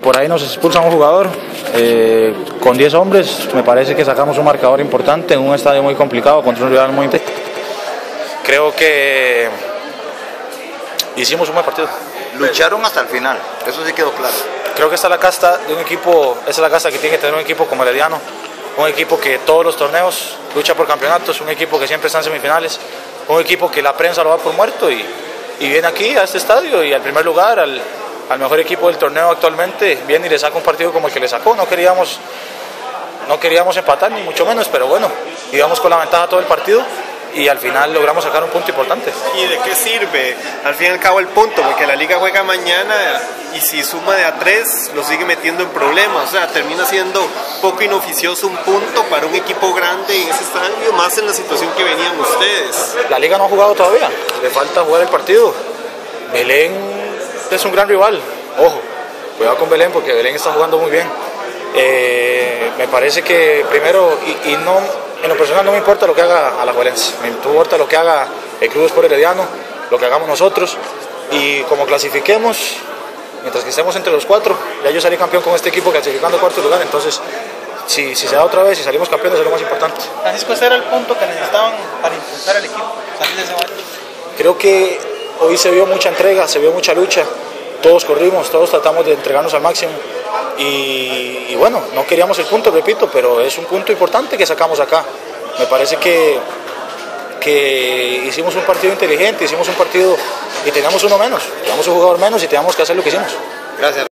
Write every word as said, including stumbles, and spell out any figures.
por ahí nos expulsan un jugador, eh, con diez hombres, me parece que sacamos un marcador importante en un estadio muy complicado contra un rival muy intenso. Creo que hicimos un buen partido. Lucharon hasta el final, eso sí quedó claro. Creo que esta es la casta de un equipo, esa es la casta que tiene que tener un equipo como Herediano, un equipo que todos los torneos lucha por campeonatos, un equipo que siempre está en semifinales, un equipo que la prensa lo da por muerto y, y viene aquí a este estadio y al primer lugar, al, al mejor equipo del torneo actualmente, viene y le saca un partido como el que le sacó. No queríamos, no queríamos empatar ni mucho menos, pero bueno, íbamos con la ventaja todo el partido y al final logramos sacar un punto importante. ¿Y de qué sirve al fin y al cabo el punto? Porque la liga juega mañana y si suma de a tres lo sigue metiendo en problemas, o sea, termina siendo poco inoficioso un punto para un equipo grande en ese estadio, más en la situación que venían ustedes. La liga no ha jugado todavía, le falta jugar el partido. Belén es un gran rival, ojo, cuidado con Belén porque Belén está jugando muy bien. Eh, me parece que primero, y, y no, en lo personal no me importa lo que haga Alajuelense, me importa lo que haga el Club Sport Herediano, lo que hagamos nosotros, y como clasifiquemos, mientras que estemos entre los cuatro, ya yo salí campeón con este equipo clasificando cuarto lugar, entonces si, si se da otra vez y salimos campeones es lo más importante. Francisco, ese era el punto que necesitaban para impulsar al equipo, salir de ese baño. Creo que hoy se vio mucha entrega, se vio mucha lucha, todos corrimos, todos tratamos de entregarnos al máximo y, y bueno, no queríamos el punto, repito, pero es un punto importante que sacamos acá. Me parece que, que hicimos un partido inteligente, hicimos un partido y teníamos uno menos, teníamos un jugador menos y teníamos que hacer lo que hicimos. Gracias.